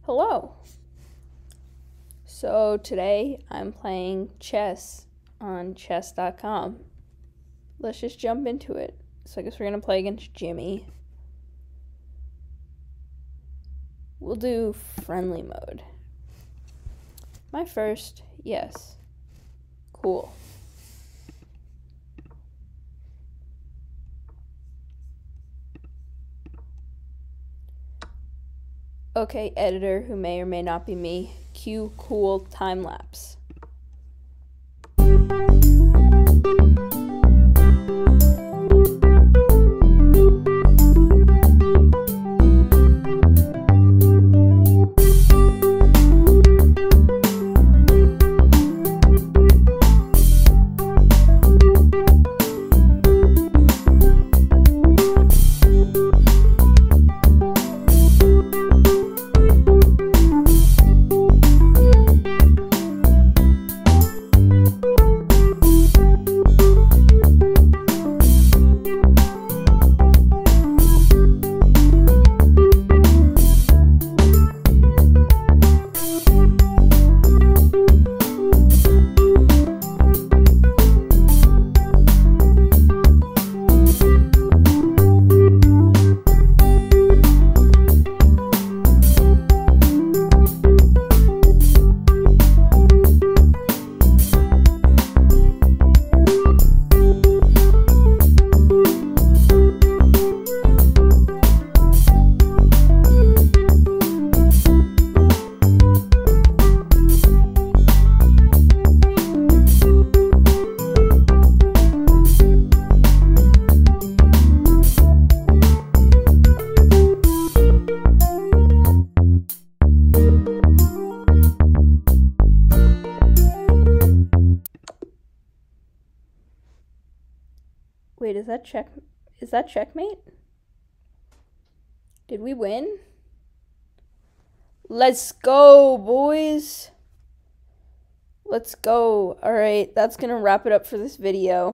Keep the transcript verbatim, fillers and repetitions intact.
Hello. So today I'm playing chess on chess dot com. Let's just jump into it. So I guess we're going to play against Jimmy. We'll do friendly mode. My first, yes. Cool. Okay, editor, who may or may not be me, cue cool time lapse. Wait, is that check? Is that checkmate? Did we win? Let's go, boys. Let's go. All right, that's gonna wrap it up for this video.